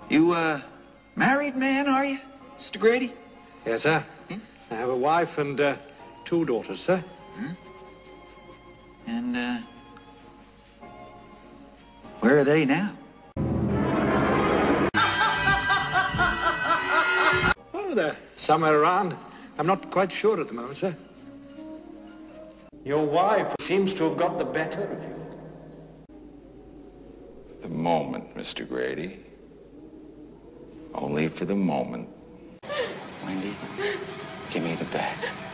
You, married man, are you, Mr. Grady? Yes, sir. I have a wife and 2 daughters, sir. And, where are they now? Oh, they're somewhere around. I'm not quite sure at the moment, sir. Your wife seems to have got the better of you. The moment, Mr. Grady. Only for the moment. Wendy, give me the bag.